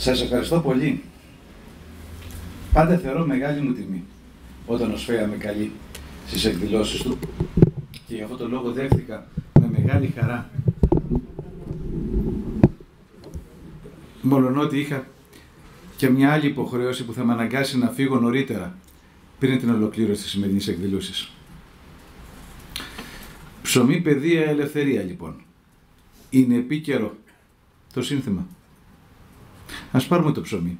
Σας ευχαριστώ πολύ. Πάντα θεωρώ μεγάλη μου τιμή όταν ο Σφαία με καλεί στις εκδηλώσεις του και γι' αυτό το λόγο δέχτηκα με μεγάλη χαρά. Μολονότι είχα και μια άλλη υποχρέωση που θα με αναγκάσει να φύγω νωρίτερα πριν την ολοκλήρωση της σημερινής εκδήλωσης. Ψωμί, παιδεία, ελευθερία λοιπόν. Είναι επίκαιρο το σύνθημα. Ας πάρουμε το ψωμί.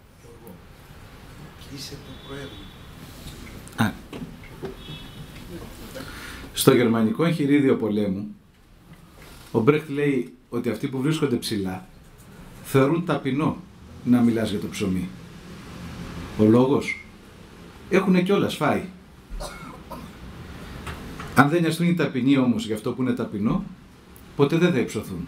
Στο γερμανικό εγχειρίδιο πολέμου, ο Μπρέχτ λέει ότι αυτοί που βρίσκονται ψηλά θεωρούν ταπεινό να μιλάς για το ψωμί. Ο λόγος, έχουνε κιόλας φάει. Αν δεν νοιαστούν οι ταπεινοί όμως για αυτό που είναι ταπεινό, ποτέ δεν θα υψωθούν.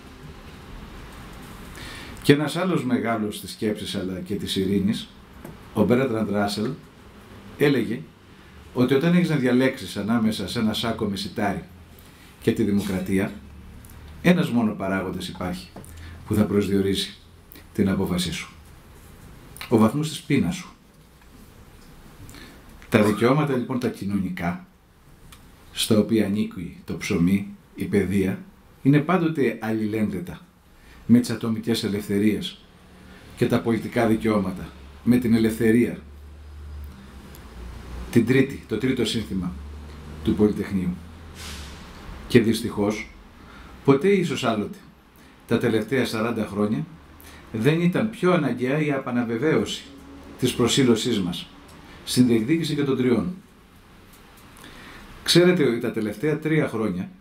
Και ένας άλλος μεγάλος της σκέψης αλλά και της ειρήνης, ο Μπέρτραντ Ράσελ, έλεγε ότι όταν έχεις να διαλέξεις ανάμεσα σε ένα σάκο με σιτάρι και τη δημοκρατία, ένας μόνο παράγοντας υπάρχει που θα προσδιορίσει την απόφασή σου. Ο βαθμός της πείνας σου. Τα δικαιώματα λοιπόν τα κοινωνικά, στα οποία ανήκει το ψωμί, η παιδεία, είναι πάντοτε αλληλένδετα με τις ατομικές ελευθερίες και τα πολιτικά δικαιώματα, με την ελευθερία. Το τρίτο σύνθημα του Πολυτεχνείου. Και δυστυχώς, ποτέ ίσως άλλοτε, τα τελευταία 40 χρόνια, δεν ήταν πιο αναγκαία η επαναβεβαίωση της προσήλωσής μας στην διεκδίκηση και των τριών. Ξέρετε ότι τα τελευταία 3 χρόνια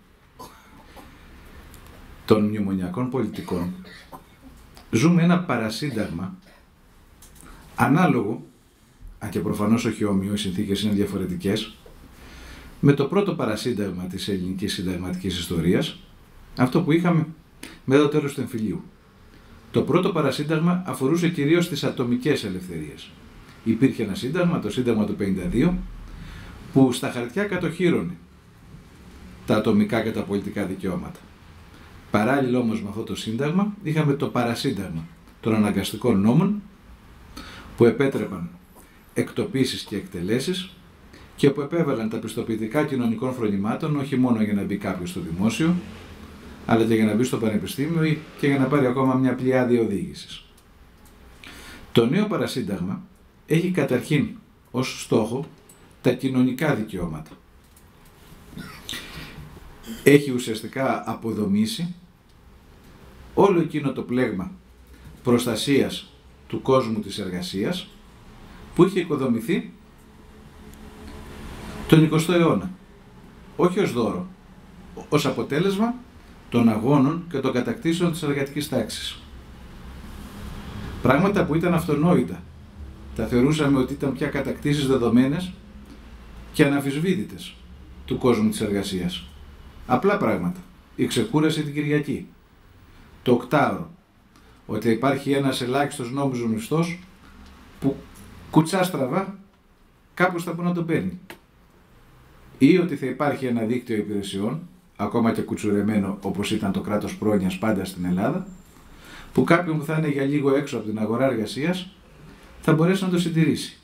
των μνημονιακών πολιτικών ζούμε ένα παρασύνταγμα ανάλογο, αν και προφανώς όχι όμοιο, οι συνθήκες είναι διαφορετικές, με το πρώτο παρασύνταγμα της ελληνικής συνταγματικής ιστορίας, αυτό που είχαμε μετά το τέλος του εμφυλίου. Το πρώτο παρασύνταγμα αφορούσε κυρίως τις ατομικές ελευθερίες. Υπήρχε ένα σύνταγμα, το Σύνταγμα του 52, που στα χαρτιά κατοχύρωνε τα ατομικά και τα πολιτικά δικαιώματα. Παράλληλα όμως με αυτό το σύνταγμα είχαμε το παρασύνταγμα των αναγκαστικών νόμων που επέτρεπαν εκτοπίσεις και εκτελέσεις και που επέβαλαν τα πιστοποιητικά κοινωνικών φρονημάτων όχι μόνο για να μπει κάποιος στο δημόσιο, αλλά και για να μπει στο πανεπιστήμιο και για να πάρει ακόμα μια πλειάδα οδήγησης. Το νέο παρασύνταγμα έχει καταρχήν ως στόχο τα κοινωνικά δικαιώματα. Έχει ουσιαστικά αποδομήσει όλο εκείνο το πλέγμα προστασίας του κόσμου της εργασίας που είχε οικοδομηθεί τον 20ο αιώνα. Όχι ως δώρο, ως αποτέλεσμα των αγώνων και των κατακτήσεων της εργατικής τάξης. Πράγματα που ήταν αυτονόητα. Τα θεωρούσαμε ότι ήταν πια κατακτήσεις δεδομένες και αναμφισβήτητες του κόσμου της εργασίας. Απλά πράγματα. Η ξεκούραση την Κυριακή. Το οκτάωρο. Ότι υπάρχει ένας ελάχιστος νόμιμος μισθός που κουτσά στραβά κάπως θα μπορεί να τον παίρνει. Ή ότι θα υπάρχει ένα δίκτυο υπηρεσιών, ακόμα και κουτσουρεμένο όπως ήταν το κράτος πρόνοιας πάντα στην Ελλάδα, που κάποιον που θα είναι για λίγο έξω από την αγορά εργασίας θα μπορέσει να το συντηρήσει.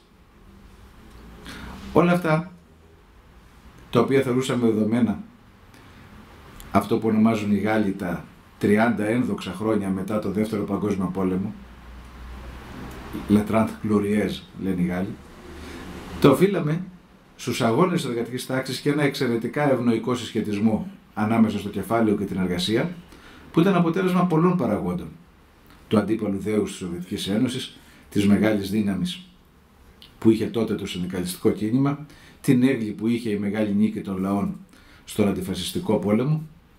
Όλα αυτά, τα οποία θεωρούσαμε δεδομένα, αυτό που ονομάζουν οι Γάλλοι τα 30 ένδοξα χρόνια μετά το Δεύτερο Παγκόσμιο Πόλεμο, Les 30 glorieuses λένε οι Γάλλοι, το οφείλαμε στους αγώνες της εργατικής τάξης και ένα εξαιρετικά ευνοϊκό συσχετισμό ανάμεσα στο κεφάλαιο και την εργασία, που ήταν αποτέλεσμα πολλών παραγόντων. Του αντίπαλου δέους της Σοβιετικής Ένωσης, της μεγάλης δύναμης που είχε τότε το συνδικαλιστικό κίνημα, την έγκλη που είχε η μεγάλη νίκη των λαών στον αντιφασιστικό πόλεμο.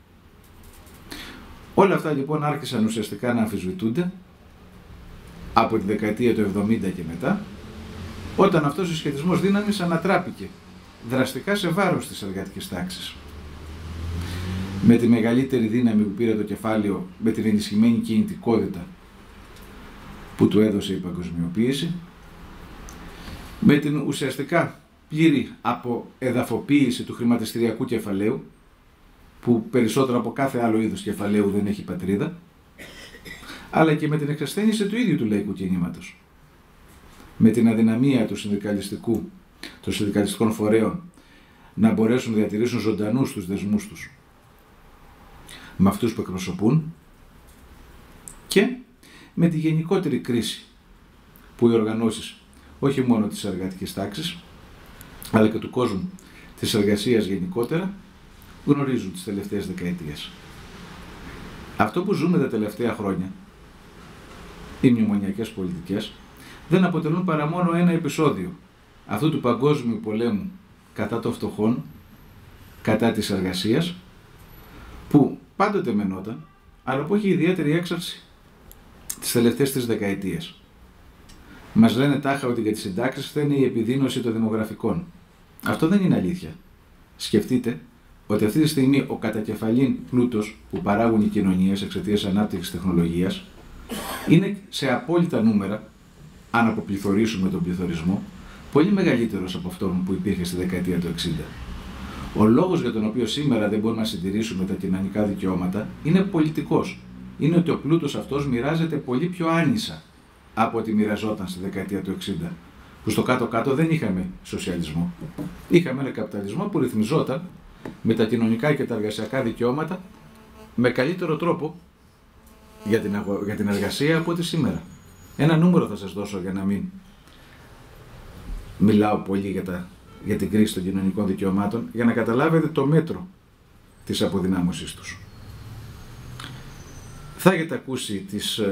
Όλα αυτά λοιπόν άρχισαν ουσιαστικά να αμφισβητούνται από τη δεκαετία του 70 και μετά, όταν αυτός ο συσχετισμός δύναμης ανατράπηκε δραστικά σε βάρος της εργατικής τάξης. Με τη μεγαλύτερη δύναμη που πήρε το κεφάλαιο, με την ενισχυμένη κινητικότητα που του έδωσε η παγκοσμιοποίηση, με την ουσιαστικά πλήρη αποεδαφοποίηση του χρηματιστηριακού κεφαλαίου, που περισσότερο από κάθε άλλο είδος κεφαλαίου δεν έχει πατρίδα, αλλά και με την εξασθένιση του ίδιου του λαϊκού κινήματος. Με την αδυναμία των συνδικαλιστικών φορέων να μπορέσουν να διατηρήσουν ζωντανούς τους δεσμούς τους με αυτούς που εκπροσωπούν και με τη γενικότερη κρίση που οι οργανώσεις όχι μόνο της εργατικής τάξης αλλά και του κόσμου της εργασίας γενικότερα γνωρίζουν τις τελευταίες δεκαετίες. Αυτό που ζούμε τα τελευταία χρόνια, οι μνημονιακές πολιτικές, δεν αποτελούν παρά μόνο ένα επεισόδιο αυτού του παγκόσμιου πολέμου κατά των φτωχών, κατά της εργασίας, που πάντοτε μενόταν, αλλά που έχει ιδιαίτερη έξαρση τις τελευταίες τις δεκαετίες. Μας λένε τάχα ότι για τις συντάξεις φταίνει η επιδείνωση των δημογραφικών. Αυτό δεν είναι αλήθεια. Σκεφτείτε ότι αυτή τη στιγμή ο κατακεφαλήν πλούτος που παράγουν οι κοινωνίες εξαιτίας ανάπτυξης τεχνολογίας είναι σε απόλυτα νούμερα, αν αποπληθωρήσουμε τον πληθωρισμό, πολύ μεγαλύτερος από αυτόν που υπήρχε στη δεκαετία του 60. Ο λόγος για τον οποίο σήμερα δεν μπορούμε να συντηρήσουμε τα κοινωνικά δικαιώματα είναι πολιτικός. Είναι ότι ο πλούτος αυτός μοιράζεται πολύ πιο άνισα από ό,τι μοιραζόταν στη δεκαετία του 60, που στο κάτω-κάτω δεν είχαμε σοσιαλισμό. Είχαμε ένα καπιταλισμό που ρυθμιζόταν με τα κοινωνικά και τα εργασιακά δικαιώματα με καλύτερο τρόπο για την εργασία από ό,τι σήμερα. Ένα νούμερο θα σας δώσω για να μην μιλάω πολύ για την κρίση των κοινωνικών δικαιωμάτων, για να καταλάβετε το μέτρο της αποδυνάμωσης τους. Θα έχετε ακούσει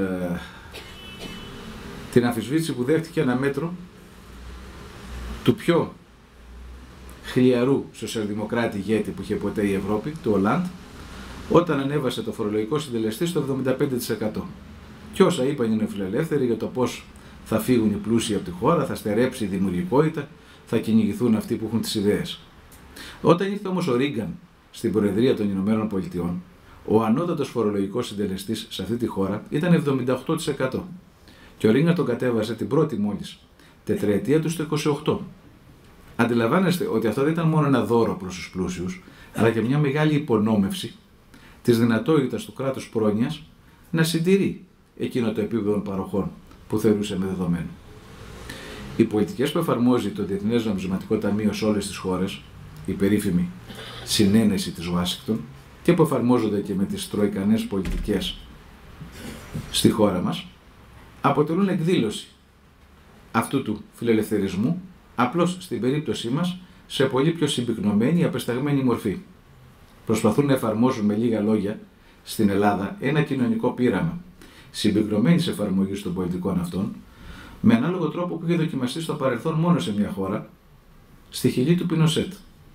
την αμφισβήτηση που δέχτηκε ένα μέτρο του πιο χλιαρού σοσιαλδημοκράτη ηγέτη που είχε ποτέ η Ευρώπη, του Ολάντ, όταν ανέβασε το φορολογικό συντελεστή στο 75%. Και όσα είπαν οι νεοφιλελεύθεροι για το πώς θα φύγουν οι πλούσιοι από τη χώρα, θα στερέψει η δημιουργικότητα, θα κυνηγηθούν αυτοί που έχουν τις ιδέες. Όταν ήρθε όμως ο Ρίγκαν στην Προεδρία των Ηνωμένων Πολιτειών, ο ανώτατος φορολογικός συντελεστής σε αυτή τη χώρα ήταν 78%. Και ο Ρίγκαν τον κατέβασε την πρώτη μόλις τετραετία του στο 28%. Αντιλαμβάνεστε ότι αυτό δεν ήταν μόνο ένα δώρο προς τους πλούσιους, αλλά και μια μεγάλη υπονόμευση της δυνατότητας του κράτους πρόνοιας να συντηρεί εκείνο το επίπεδο των παροχών που θεωρούσε με δεδομένο. Οι πολιτικές που εφαρμόζει το Διεθνές Νομισματικό Ταμείο σε όλες τις χώρες, η περίφημη συνένεση της Ουάσιγκτον, και που εφαρμόζονται και με τις τροικανές πολιτικές στη χώρα μας, αποτελούν εκδήλωση αυτού του φιλελευθερισμού, απλώς στην περίπτωσή μας σε πολύ πιο συμπυκνωμένη, απεσταγμένη μορφή. Προσπαθούν να εφαρμόζουν με λίγα λόγια στην Ελλάδα ένα κοινωνικό πείραμα συμπυκνωμένης εφαρμογής των πολιτικών αυτών, με ανάλογο τρόπο που είχε δοκιμαστεί στο παρελθόν μόνο σε μια χώρα, στη Χιλή του Πινοσέτ.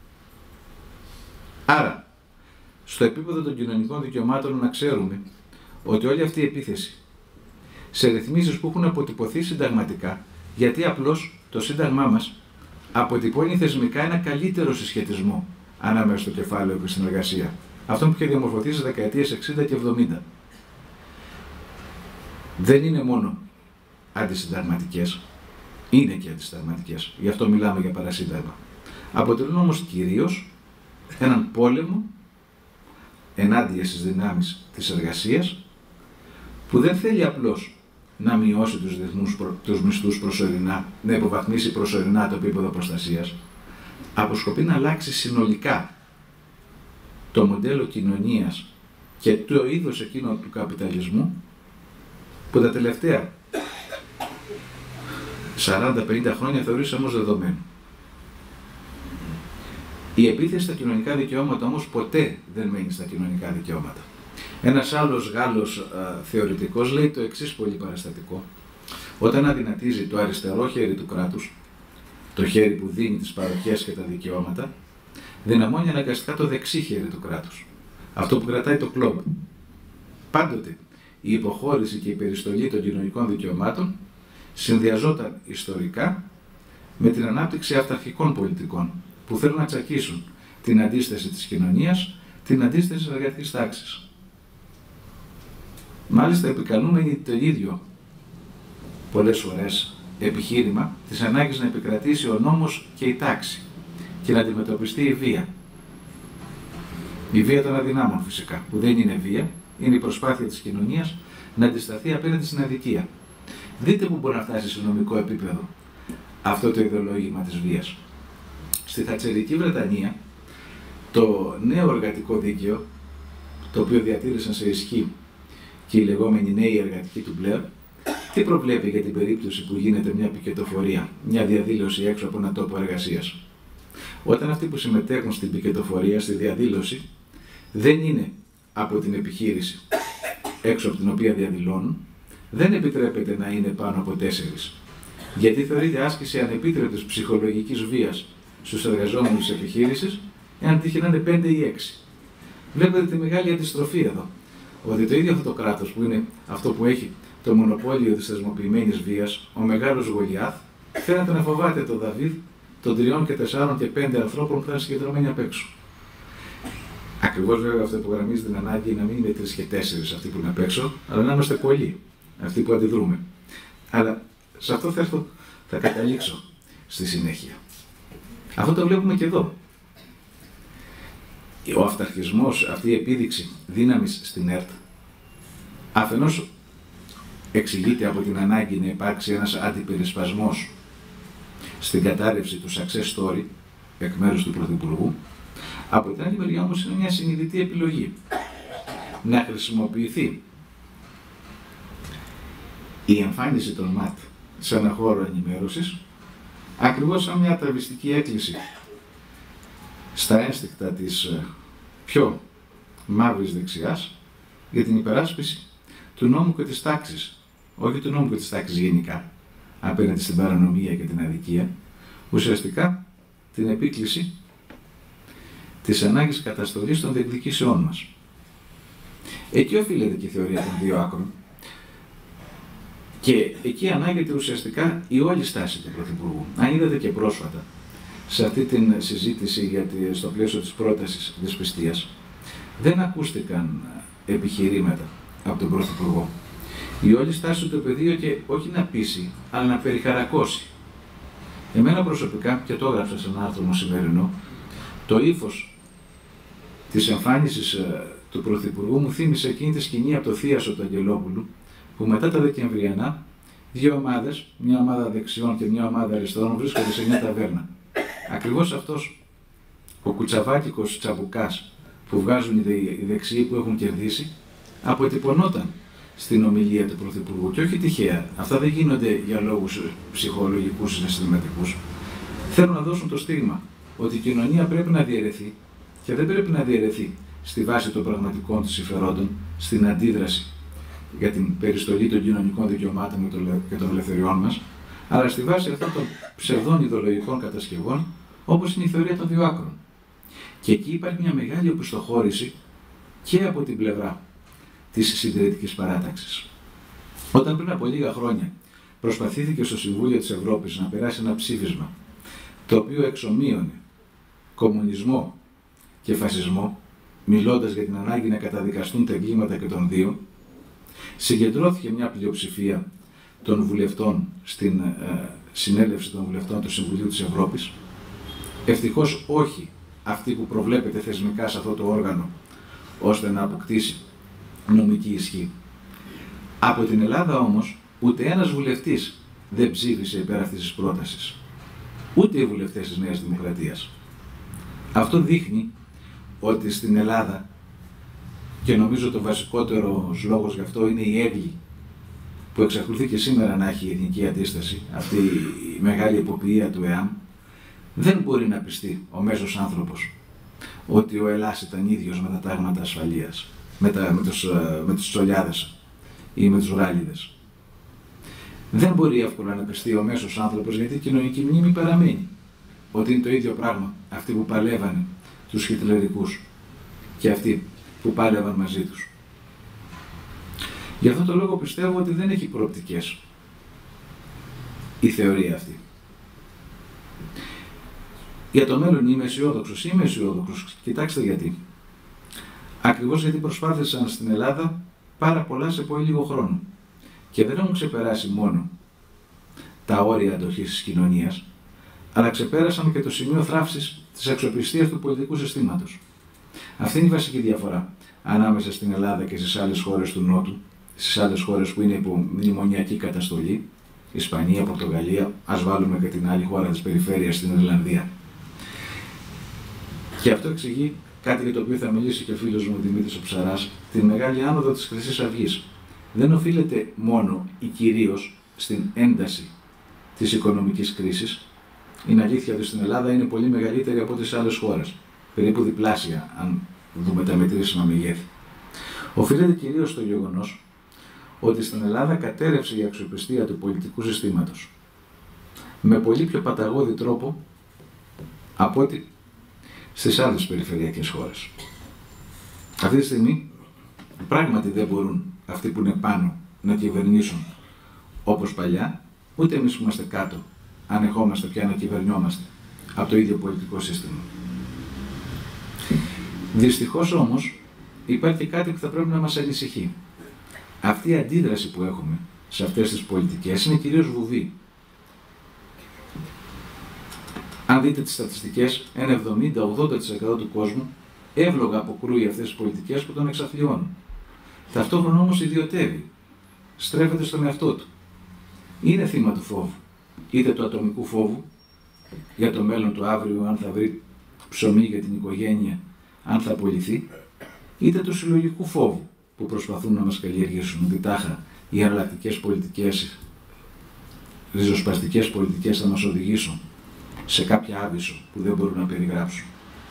Άρα, στο επίπεδο των κοινωνικών δικαιωμάτων να ξέρουμε ότι όλη αυτή η επίθεση σε ρυθμίσεις που έχουν αποτυπωθεί συνταγματικά, γιατί απλώς το Σύνταγμά μας αποτυπώνει θεσμικά ένα καλύτερο συσχετισμό ανάμεσα στο κεφάλαιο και στην εργασία, αυτό που είχε διαμορφωθεί στις δεκαετίες 60 και 70. Δεν είναι μόνο αντισυνταγματικές, είναι και αντισυνταγματικές, γι' αυτό μιλάμε για παρασύνταγμα. Αποτελούν όμως κυρίως έναν πόλεμο ενάντια στις δυνάμεις της εργασίας, που δεν θέλει απλώς να μειώσει τους μισθούς προσωρινά, να υποβαθμίσει προσωρινά το επίπεδο προστασίας, αποσκοπεί να αλλάξει συνολικά το μοντέλο κοινωνίας και το είδος εκείνο του καπιταλισμού που τα τελευταία 40-50 χρόνια θεωρήσαμε ως δεδομένο. Η επίθεση στα κοινωνικά δικαιώματα όμως ποτέ δεν μένει στα κοινωνικά δικαιώματα. Ένας άλλος Γάλλος θεωρητικός λέει το εξής πολύ παραστατικό: όταν αδυνατίζει το αριστερό χέρι του κράτους, το χέρι που δίνει τις παροχές και τα δικαιώματα, δυναμώνει αναγκαστικά το δεξί χέρι του κράτους, αυτό που κρατάει το κλόμπ. Πάντοτε η υποχώρηση και η περιστολή των κοινωνικών δικαιωμάτων συνδυαζόταν ιστορικά με την ανάπτυξη αυταρχικών πολιτικών που θέλουν να τσακίσουν την αντίσταση της κοινωνίας, την αντίσταση της εργατικής τάξης. Μάλιστα επικαλούμενοι το ίδιο πολλές φορές επιχείρημα της ανάγκης να επικρατήσει ο νόμος και η τάξη και να αντιμετωπιστεί η βία. Η βία των αδυνάμων φυσικά, που δεν είναι βία, είναι η προσπάθεια της κοινωνίας να αντισταθεί απέναντι στην αδικία. Δείτε που μπορεί να φτάσει σε νομικό επίπεδο αυτό το ιδεολόγημα της βίας. Στη θατσερική Βρετανία, το νέο εργατικό δίκαιο, το οποίο διατήρησαν σε ισχύ και οι λεγόμενοι νέοι εργατικοί του Μπλερ, τι προβλέπει για την περίπτωση που γίνεται μια πικετοφορία, μια διαδήλωση έξω από ένα τόπο εργασίας? Όταν αυτοί που συμμετέχουν στην πικετοφορία, στη διαδήλωση, δεν είναι από την επιχείρηση έξω από την οποία διαδηλώνουν, δεν επιτρέπεται να είναι πάνω από 4. Γιατί θεωρείται άσκηση ανεπίτρεπτης ψυχολογικής βίας στους εργαζόμενους της επιχείρησης, εάν τύχει να είναι 5 ή 6. Βλέπετε τη μεγάλη αντιστροφή εδώ. Ότι το ίδιο αυτό το κράτος που είναι αυτό που έχει το μονοπόλιο της θεσμοποιημένης βίας, ο μεγάλος Γολιάθ, φαίνεται να φοβάται τον Δαβίδ των 3 και 4 και 5 ανθρώπων που θα είναι συγκεντρωμένοι απ' έξω. Ακριβώς βέβαια αυτό υπογραμμίζει την ανάγκη να μην είναι 3 και 4 αυτοί που είναι απ' έξω, αλλά να είμαστε πολλοί αυτοί που αντιδρούμε. Αλλά σε αυτό θα καταλήξω στη συνέχεια. Αυτό το βλέπουμε και εδώ. Ο αυταρχισμός, αυτή η επίδειξη δύναμης στην ΕΡΤ, αφενός εξηγείται από την ανάγκη να υπάρξει ένας αντιπερισπασμός στην κατάρρευση του success story εκ μέρους του Πρωθυπουργού. Από την άλλη μεριά όμως είναι μια συνειδητή επιλογή να χρησιμοποιηθεί η εμφάνιση των ΜΑΤ σε ένα χώρο ενημέρωσης ακριβώς σαν μια ατραβιστική έκκληση στα ένστικτα της πιο μαύρης δεξιάς για την υπεράσπιση του νόμου και της τάξης, όχι του νόμου και της τάξης γενικά, απέναντι στην παρανομία και την αδικία, ουσιαστικά την επίκληση της ανάγκης καταστολής των διεκδικήσεών μας. Εκεί οφείλεται και η θεωρία των δύο άκρων και εκεί ανάγεται ουσιαστικά η όλη στάση του Πρωθυπουργού. Αν είδατε και πρόσφατα, σε αυτή την συζήτηση στο πλαίσιο της πρότασης δυσπιστίας, δεν ακούστηκαν επιχειρήματα από τον Πρωθυπουργό. Η όλη στάση του επεδίωκε όχι να πείσει, αλλά να περιχαρακώσει. Εμένα προσωπικά, και το έγραψα σε ένα άρθρο μου σημερινό, το ύφος της εμφάνισης του Πρωθυπουργού μου θύμισε εκείνη τη σκηνή από το Θίασο του Αγγελόπουλου, που μετά τα Δεκεμβριανά, 2 ομάδες, μια ομάδα δεξιών και μια ομάδα αριστερών, βρίσκονται σε μια ταβέρνα. Ακριβώς αυτός ο κουτσαβάκικος τσαμπουκάς που βγάζουν οι δεξιοί που έχουν κερδίσει, αποτυπωνόταν στην ομιλία του Πρωθυπουργού. Και όχι τυχαία. Αυτά δεν γίνονται για λόγους ψυχολογικούς ή συναισθηματικούς. Θέλουν να δώσουν το στίγμα ότι η κοινωνία πρέπει να διαιρεθεί και δεν πρέπει να διαιρεθεί στη βάση των πραγματικών της συμφερόντων, στην αντίδραση για την περιστολή των κοινωνικών δικαιωμάτων και των ελευθεριών μας, αλλά στη βάση αυτών των ψευδών ιδεολογικών κατασκευών, όπως είναι η θεωρία των δύο άκρων. Και εκεί υπάρχει μια μεγάλη οπισθοχώρηση και από την πλευρά της συντηρητικής παράταξης. Όταν πριν από λίγα χρόνια προσπαθήθηκε στο Συμβούλιο της Ευρώπης να περάσει ένα ψήφισμα το οποίο εξομοίωνε κομμουνισμό και φασισμό, μιλώντας για την ανάγκη να καταδικαστούν τα εγκλήματα και των δύο, συγκεντρώθηκε μια πλειοψηφία των βουλευτών στην συνέλευση των βουλευτών του Συμβουλίου της Ευρώπης. Ευτυχώς όχι αυτή που προβλέπεται θεσμικά σε αυτό το όργανο, ώστε να αποκτήσει νομική ισχύ. Από την Ελλάδα όμως, ούτε ένας βουλευτής δεν ψήφισε υπέρ αυτής της πρότασης. Ούτε οι βουλευτές της Νέας Δημοκρατίας. Αυτό δείχνει ότι στην Ελλάδα, και νομίζω το βασικότερο λόγος γι' αυτό είναι η έγκλη που εξακολουθεί και σήμερα να έχει η εθνική αντίσταση, αυτή η μεγάλη υποποιία του ΕΑΜ, δεν μπορεί να πιστεί ο μέσος άνθρωπος ότι ο Ελλάς ήταν ίδιος με τα τάγματα ασφαλείας, με τους τσολιάδες ή με τους ράλιδες. Δεν μπορεί εύκολα να πιστεί ο μέσος άνθρωπος, γιατί η κοινωνική μνήμη παραμένει ότι είναι το ίδιο πράγμα αυτοί που παλεύανε τους χιτλερικούς και αυτοί που πάλευαν μαζί τους. Γι' αυτό το λόγο πιστεύω ότι δεν έχει προοπτικές η θεωρία αυτή. Για το μέλλον είμαι αισιόδοξος. Κοιτάξτε γιατί. Ακριβώς γιατί προσπάθησαν στην Ελλάδα πάρα πολλά σε πολύ λίγο χρόνο. Και δεν έχουν ξεπεράσει μόνο τα όρια αντοχής της κοινωνίας, αλλά ξεπέρασαν και το σημείο θράψης της αξιοπιστίας του πολιτικού συστήματος. Αυτή είναι η βασική διαφορά ανάμεσα στην Ελλάδα και στις άλλες χώρες του Νότου, στις άλλες χώρες που είναι υπό μνημονιακή καταστολή, Ισπανία, Πορτογαλία, ας βάλουμε και την άλλη χώρα της περιφέρειας, την Ιρλανδία. Και αυτό εξηγεί κάτι για το οποίο θα μιλήσει και ο φίλος μου Δημήτρης ο Ψαράς, την μεγάλη άνοδο της Χρυσής Αυγής. Δεν οφείλεται μόνο ή κυρίως στην ένταση της οικονομικής κρίσης. Είναι αλήθεια ότι στην Ελλάδα είναι πολύ μεγαλύτερη από τις άλλες χώρες, περίπου διπλάσια, αν δούμε τα μετρήσιμα μεγέθη. Οφείλεται κυρίως στο γεγονός ότι στην Ελλάδα κατέρευσε η αξιοπιστία του πολιτικού συστήματος με πολύ πιο παταγώδη τρόπο από ότι στις άλλες περιφερειακές χώρες. Αυτή τη στιγμή πράγματι δεν μπορούν αυτοί που είναι πάνω να κυβερνήσουν όπως παλιά, ούτε εμείς που είμαστε κάτω ανεχόμαστε πια να κυβερνιόμαστε από το ίδιο πολιτικό σύστημα. Δυστυχώς όμως υπάρχει κάτι που θα πρέπει να μας ανησυχεί. Αυτή η αντίδραση που έχουμε σε αυτές τις πολιτικές είναι κυρίως βουβή. Αν δείτε τις στατιστικές, ένα 70-80% του κόσμου εύλογα αποκρούει αυτές τις πολιτικές που τον εξαθλιώνουν. Ταυτόχρονα όμως ιδιωτεύει, στρέφεται στον εαυτό του. Είναι θύμα του φόβου, είτε του ατομικού φόβου για το μέλλον του αύριο, αν θα βρει ψωμί για την οικογένεια, αν θα απολυθεί, είτε του συλλογικού φόβου που προσπαθούν να μας καλλιεργήσουν, ότι τάχα οι εναλλακτικές πολιτικές, ριζοσπαστικές πολιτικές θα μας οδηγήσουν σε κάποια άβυσσο που δεν μπορούν να περιγράψουν.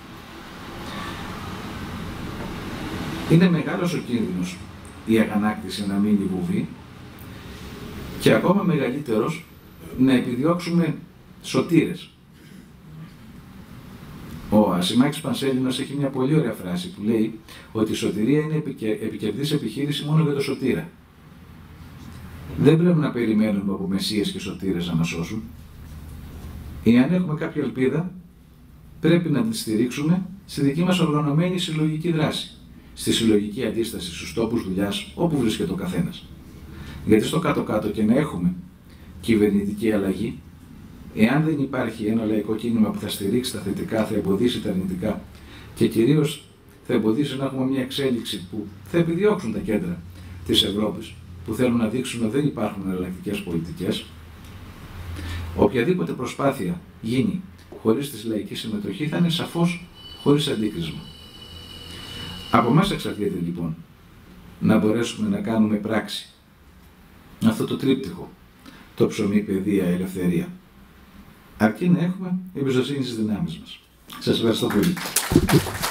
Είναι μεγάλος ο κίνδυνος η αγανάκτηση να μείνει βουβή και ακόμα μεγαλύτερος να επιδιώξουμε σωτήρες. Ο Ασημάκης Πανσέλινος έχει μια πολύ ωραία φράση που λέει ότι η σωτηρία είναι επικερδής επιχείρηση μόνο για το σωτήρα. Δεν πρέπει να περιμένουμε από μεσίες και σωτήρες να μας σώσουν. Εάν έχουμε κάποια ελπίδα, πρέπει να τη στηρίξουμε στη δική μας οργανωμένη συλλογική δράση, στη συλλογική αντίσταση στους τόπους δουλειάς, όπου βρίσκεται ο καθένας. Γιατί στο κάτω-κάτω και να έχουμε κυβερνητική αλλαγή, εάν δεν υπάρχει ένα λαϊκό κίνημα που θα στηρίξει τα θετικά, θα εμποδίσει τα αρνητικά και κυρίως θα εμποδίσει να έχουμε μια εξέλιξη που θα επιδιώξουν τα κέντρα της Ευρώπης, που θέλουν να δείξουν ότι δεν υπάρχουν εναλλακτικές πολιτικές, οποιαδήποτε προσπάθεια γίνει χωρίς τη λαϊκή συμμετοχή θα είναι σαφώς χωρίς αντίκρισμα. Από εμάς εξαρτιέται λοιπόν να μπορέσουμε να κάνουμε πράξη αυτό το τρίπτυχο, το ψωμί, παιδεία, ελευθερία. Αρκεί να έχουμε εμπιστοσύνη στις δυνάμεις μας. Σας ευχαριστώ πολύ.